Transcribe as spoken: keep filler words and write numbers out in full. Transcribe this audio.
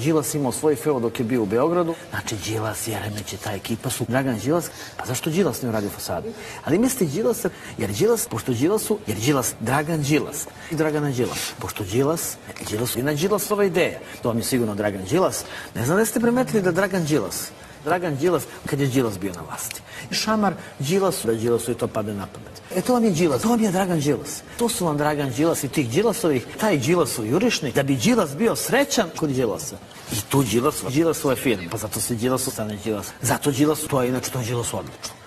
Đilas imao svoj feo dok je bio u Beogradu. Znači, Đilas, Jeremić i ta ekipa su Dragan Đilas. Pa zašto Đilas nije uradio fasadu? Ali misli Đilasa, jer Đilas, pošto Đilasu, jer Đilas, Dragan Đilas i Dragana Đilas. Pošto Đilas, Đilas je na Đilasova ideja. To vam je sigurno Dragan Đilas. Ne znam da ste primetili da Dragan Đilas, Dragan Đilas, kad je Đilas bio na vlasti. I šamar Đilasu, da Đilasu i to pade na pamet. E to vam je Đilas, to vam je Dragan Đilas. To su vam Dragan Đilas i tih Đilasovih, taj Đilasov jurišnik, da bi Đilas bio srećan kod Đilasa. I tu Đilas, Đilasove firme, pa zato se Đilasu stane Đilas. Zato Đilasu, to je inače, to je Đilasu odlično.